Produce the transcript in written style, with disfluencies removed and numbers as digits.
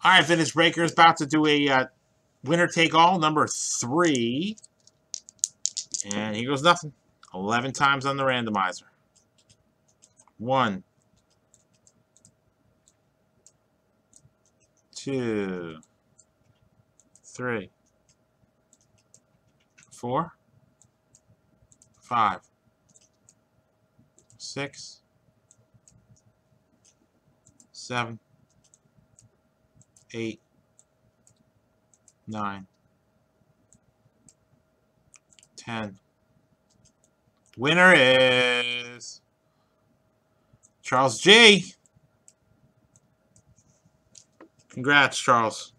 All right, Vintage Breaker is about to do a winner take all, number 3. And here goes nothing. 11 times on the randomizer. 1, 2, 3, 4, 5, 6, 7, 8, 9, 10. Winner is Charles G. Congrats, Charles.